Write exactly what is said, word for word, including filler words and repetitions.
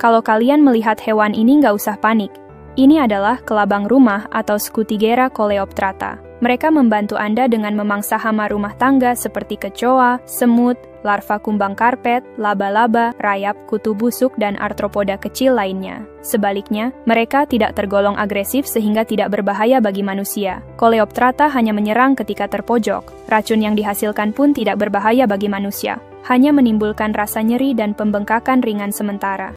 Kalau kalian melihat hewan ini nggak usah panik. Ini adalah kelabang rumah atau Scutigera coleoptrata. Mereka membantu Anda dengan memangsa hama rumah tangga seperti kecoa, semut, larva kumbang karpet, laba-laba, rayap, kutu busuk, dan arthropoda kecil lainnya. Sebaliknya, mereka tidak tergolong agresif sehingga tidak berbahaya bagi manusia. Coleoptrata hanya menyerang ketika terpojok. Racun yang dihasilkan pun tidak berbahaya bagi manusia, hanya menimbulkan rasa nyeri dan pembengkakan ringan sementara.